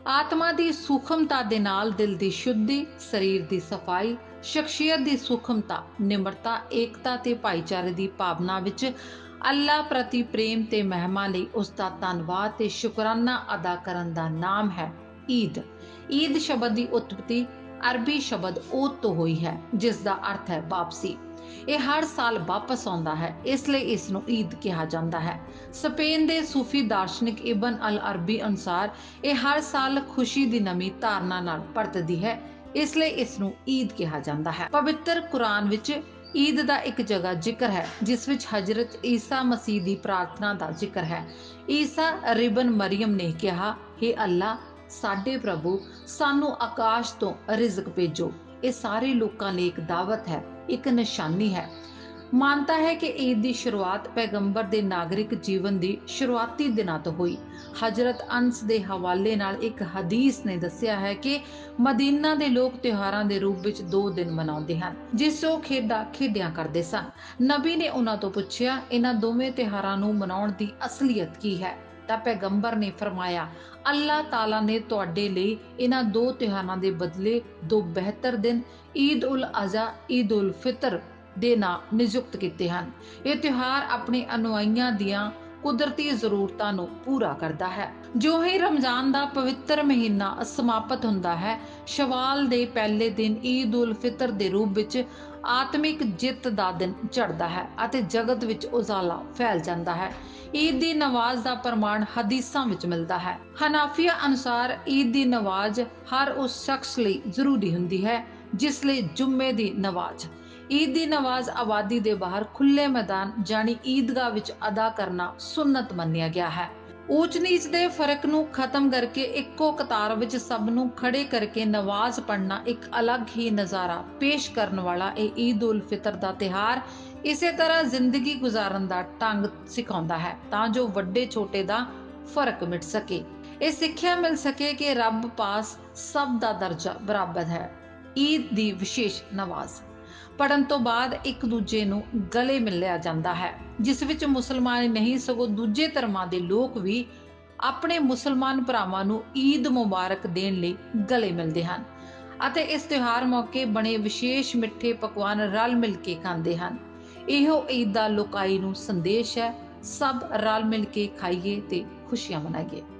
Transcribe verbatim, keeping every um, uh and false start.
आत्मा की सूक्ष्मता दे नाल दिल की शुद्धि, शरीर की सफाई, शख्सियत की सूक्ष्मता, निमरता, एकता ते भाईचारे की भावना विच अल्लाह प्रति प्रेम ते महिमा लई उसका धन्नवाद ते शुकराना अदा करन दा नाम है ईद। ईद शब्द की उत्पत्ति अरबी शब्द ओद तो हुई है, जिसका अर्थ है वापसी। यह हर साल वापस आउंदा है, इसलिए इसनूं ईद कहा जाता है। स्पेन के सूफी दार्शनिक इबन अल अरबी अनुसार यह हर साल खुशी की नवी धारणा नाल परतदी है, इसलिए इसनूं ईद कहा जाता है। पवित्र कुरान विच ईद का एक जगह जिक्र है जिस विच हजरत ईसा मसीह की प्रार्थना का जिक्र है। ईसा रिबन मरियम ने कहा, हे अल्लाह साडे प्रभु, सानू आकाश तो रिजक भेजो। ये सारे लोगों लिए एक दावत है, एक निशानी है। मानता है कि ईद की शुरुआत पैगंबर के नागरिक जीवन की शुरुआती दिनों तो हुई। हजरत अंस के हवाले नाल एक हदीस ने दसिया है कि मदीना के लोग त्योहारों के रूप में दो दिन मनाते हैं, जिस वो खेडा खेडिया करते सन। नबी ने उन्हों तो पूछा, इन्होंने दोवें त्योहारों नूं मनाउण की असलियत की है? तां पैगंबर ने फरमाया, अल्लाह ताला ने तुहाडे लई इन्हां दो त्योहारां दे बदले दो बेहतर दिन ईद उल अज़हा, ईद उल फितर दे नाम नियुक्त किए हैं। ये त्योहार अपने अनुयायियों दियां कुदरती जरूरतों नूं पूरा करता है। जो ही रमजान का पवित्र महीना समाप्त हुंदा है, शवाल दे पहले दिन ईद उल फितर के रूप में आत्मिक जित का दिन चढ़ता है अते जगत विच उजाला फैल जाता है। ईद की नमाज का प्रमाण हदीसां विच मिलता है। हनाफिया अनुसार ईद की नमाज हर उस शख्स लई जरूरी हुंदी है जिसलिए जुम्मे की नमाज। ईद की नमाज आबादी के बाहर खुले मैदान जानी ईदगाह विच अदा करना सुन्नत मन्निया गया है। ऊच नीच के फर्क नूं खत्म करके इक्को कतार विच सब नूं खड़े करके नमाज पढ़ना एक अलग ही नज़ारा पेश करने वाला ये ईद उल फितर का त्यौहार इसे तरह जिंदगी गुजारन का ढंग सिखाउंदा है तां जो वड्डे छोटे का फर्क मिट सके। ये सिक्ख्या मिल सके कि रब पास सब का दर्जा बराबर है। ईद की विशेष नमाज पढ़न तो बाद एक दूजे नूं गले मिलिया जाता है, जिस विच मुसलमान नहीं सगों दूजे धर्मां दे लोग भी अपने मुसलमान भरावां नूं ईद मुबारक देण लई गले मिलते हैं अते इस त्योहार मौके बने विशेष मिठे पकवान रल मिल के खांदे हन। इहो ईद दा लोकाई नूं संदेश है, सब रल मिल के खाइए ते खुशियां मनाइए।